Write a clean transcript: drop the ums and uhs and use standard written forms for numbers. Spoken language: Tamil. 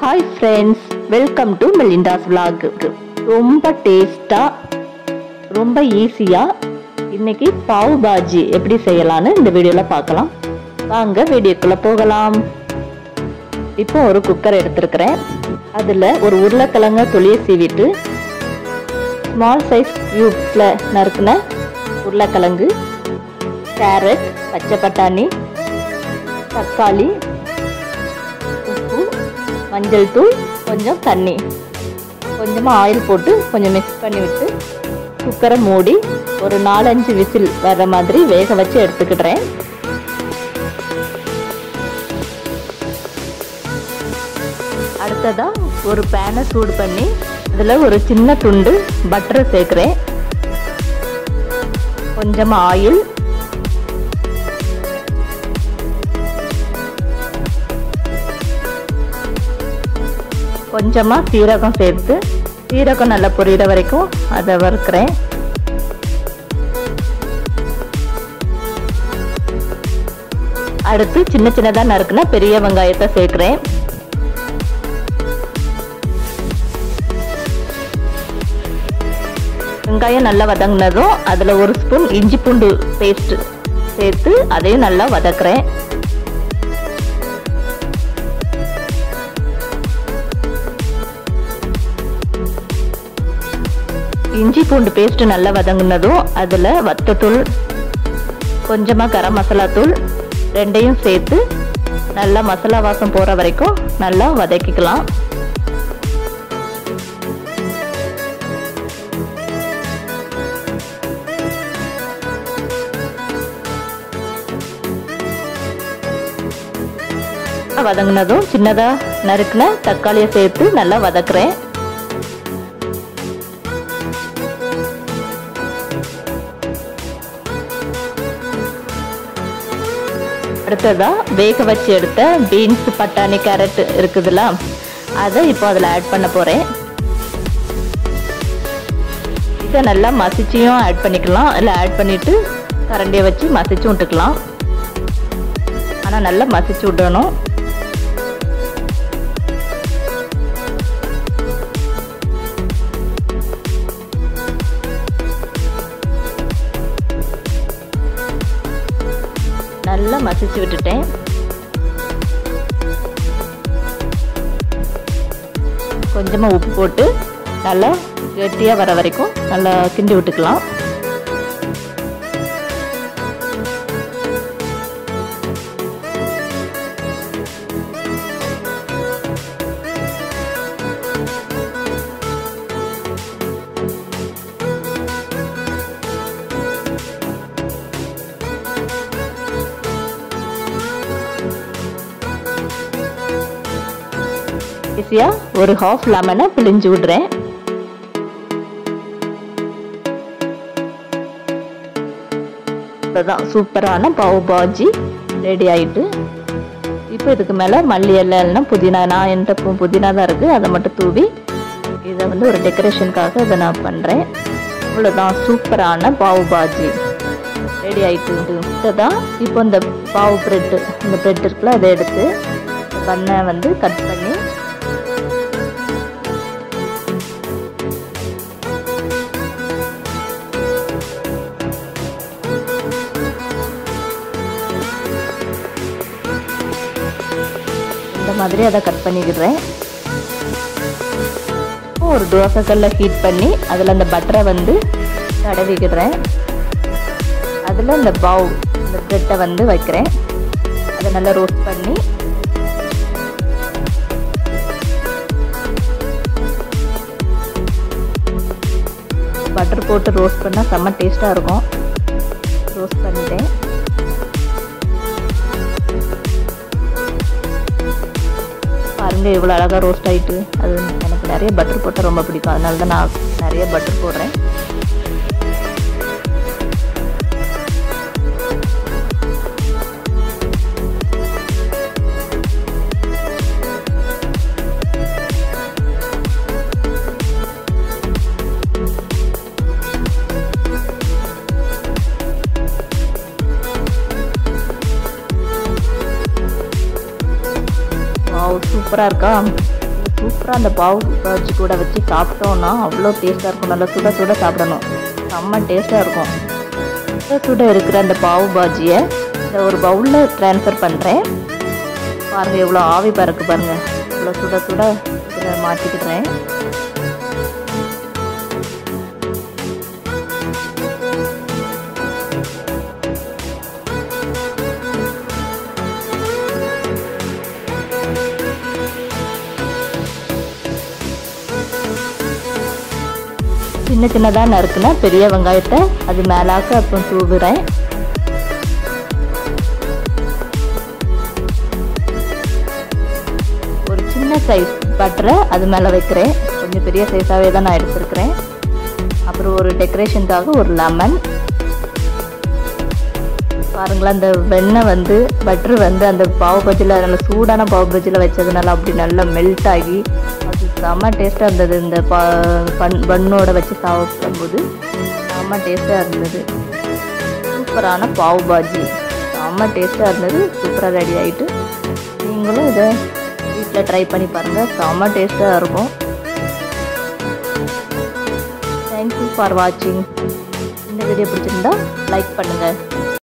Hi friends, welcome to Melinda's vlog. ரொம்ப டேஸ்டா ரொம்ப ஈஸியா இன்னைக்கு பாவ் பாஜி எப்படி செய்யலாம்னு இந்த வீடியோல பார்க்கலாம். வாங்க வீடியோக்குள்ள போகலாம். இப்போ ஒரு குக்கர் எடுத்துக்கிறேன். அதுல ஒரு உருளைக்கிழங்கு தொலியை சீவிட்டு ஸ்மால் சைஸ் கியூப்ஸ்ல நறுக்குன உருளைக்கிழங்கு, கேரட், பச்சை பட்டாணி, தக்காளி, உப்பு, மஞ்சள் தூள், கொஞ்சம் தண்ணி, கொஞ்சமாக ஆயில் போட்டு கொஞ்சம் மிக்ஸ் பண்ணி விட்டு குக்கரை மூடி ஒரு 4-5 விசில் வர்ற மாதிரி வேக வச்சு எடுத்துக்கிடுறேன். அடுத்ததாக ஒரு பேனை சூடு பண்ணி அதில் ஒரு சின்ன துண்டு பட்டரை சேர்க்குறேன். கொஞ்சமாக ஆயில், கொஞ்சமாக சீரகம் சேர்த்து சீரகம் நல்லா பொரியிற வரைக்கும் அதை வறுக்கிறேன். அடுத்து சின்ன சின்னதாக நறுக்குன பெரிய வெங்காயத்தை சேர்க்கிறேன். வெங்காயம் நல்லா வதங்கினதும் அதில் ஒரு ஸ்பூன் இஞ்சி பூண்டு பேஸ்ட் சேர்த்து அதையும் நல்லா வதக்குறேன். இஞ்சி பூண்டு பேஸ்ட் நல்லா வதங்கினதும் அதில் வத்தத்தூள், கொஞ்சமாக கரம் மசாலா தூள் ரெண்டையும் சேர்த்து நல்லா மசாலா வாசம் போகிற வரைக்கும் நல்லா வதக்கிக்கலாம். வதங்கினதும் சின்னதாக நறுக்குன தக்காளியை சேர்த்து நல்லா வதக்குறேன். அடுத்ததா வேக வச்சு எடுத்த பீன்ஸ், பட்டாணி, கேரட் இருக்குதுல்ல, அதை இப்போ அதில் ஆட் பண்ண போகிறேன். இதை நல்லா மசிச்சியும் ஆட் பண்ணிக்கலாம், இல்லை ஆட் பண்ணிவிட்டு கரண்டியை வச்சு மசிச்சு விட்டுக்கலாம். ஆனால் நல்லா மசிச்சு விடணும். நல்லா மசிச்சு விட்டுட்டேன். கொஞ்சமாக உப்பு போட்டு நல்லா கெட்டியாக வர வரைக்கும் நல்லா கிண்டி விட்டுக்கலாம். ஒரு ஹாஃப் லெமனை பிழிஞ்சு விடுறேன். அதுதான் சூப்பரான பாவ் பாஜி ரெடி ஆயிட்டு. இப்போ இதுக்கு மேலே மல்லி இலை இல்லைன்னா புதினா, நான் என்கிட்ட புதினா தான் இருக்குது, அதை மட்டும் தூவி இதை வந்து ஒரு டெக்கரேஷனுக்காக இதை நான் பண்ணுறேன். இவ்வளோதான் சூப்பரான பாவ் பாஜி ரெடி ஆயிட்டு. இதுதான் இப்போ இந்த பாவ் பிரெட்டு, இந்த பிரெட் இருக்குல்ல, அதை எடுத்து பண்ணை வந்து கட் பண்ணி இந்த மாதிரி அதை கட் பண்ணிக்கிடுறேன். ஒரு தோசைக்கல்ல ஹீட் பண்ணி அதில் அந்த பட்டரை வந்து தடவிக்கிடுறேன். அதில் இந்த பாவ், இந்த பிரெட்டை வந்து வைக்கிறேன். அதை நல்லா ரோஸ்ட் பண்ணி பட்டர் போட்டு ரோஸ்ட் பண்ணால் செம்ம டேஸ்ட்டாக இருக்கும். ரோஸ்ட் பண்ணிட்டேன். பாருங்க இவ்வளோ அழகாக ரோஸ்ட் ஆகிட்டு. அது எனக்கு நிறைய பட்டர் போட்டால் ரொம்ப பிடிக்கும், அதனால தான் நான் நிறைய பட்டர் போடுறேன். சூப்பராக இருக்கா. சூப்பராக அந்த பாவ் பாஜி கூட வச்சு சாப்பிட்டோன்னா அவ்வளோ டேஸ்ட்டாக இருக்கும். நல்லா சுட சுட சாப்பிடணும், செம்ம டேஸ்ட்டாக இருக்கும். சுட சுட இருக்கிற அந்த பாவ் பாஜியை இந்த ஒரு பவுலில் ட்ரான்ஸ்ஃபர் பண்ணுறேன். பாருங்கள் எவ்வளோ ஆவி பறக்கு பாருங்கள். இவ்வளோ சுட சுட இதில் மாற்றிக்கிடுறேன். சின்ன சின்னதாக நறுக்குனா பெரிய வெங்காயத்தை அது மேலாக்க அப்புறம் தூவுறேன். ஒரு சின்ன சைஸ் பட்டரை அது மேலே வைக்கிறேன். கொஞ்சம் பெரிய சைஸாகவே தான் நான் எடுத்துருக்கிறேன். அப்புறம் ஒரு டெக்கரேஷனுக்காக ஒரு லெமன். பாருங்களேன், அந்த வெண்ணெய் வந்து பட்ரு வந்து அந்த பாவ் பஜ்ஜியில் நல்ல சூடான பாவ் பஜ்ஜியில் வச்சதுனால அப்படி நல்லா மெல்ட் ஆகி அது செம்ம டேஸ்ட்டாக இருந்தது. இந்த பன்னோட வச்சு சாப்பிடும்போது செம்ம டேஸ்ட்டாக இருந்தது. சூப்பரான பாவ் பாஜி செம்ம டேஸ்ட்டாக இருந்தது. சூப்பராக ரெடி ஆகிட்டு நீங்களும் இதை வீட்டில் ட்ரை பண்ணி பாருங்கள், செம்ம டேஸ்ட்டாக இருக்கும். தேங்க்யூ ஃபார் வாட்சிங். இந்த வீடியோ பிடிச்சிருந்தா லைக் பண்ணுங்கள்.